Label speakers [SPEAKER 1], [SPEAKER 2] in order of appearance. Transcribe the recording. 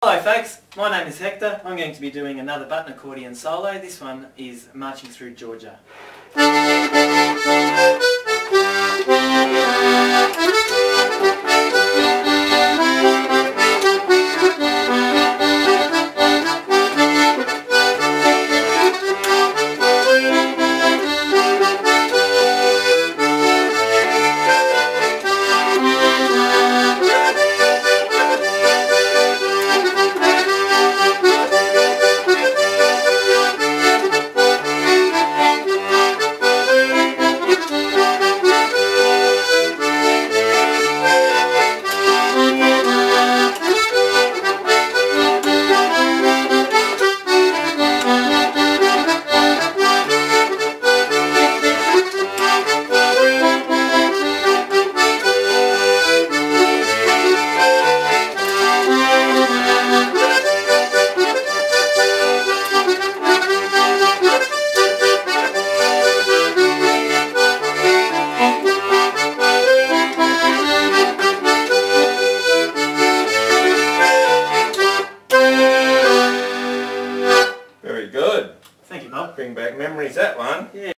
[SPEAKER 1] Hello folks, my name is Hector. I'm going to be doing another button accordion solo. This one is Marching Through Georgia.
[SPEAKER 2] Very good.
[SPEAKER 1] Thank you, Bob.
[SPEAKER 2] Bring back memories, that one.
[SPEAKER 1] Yeah.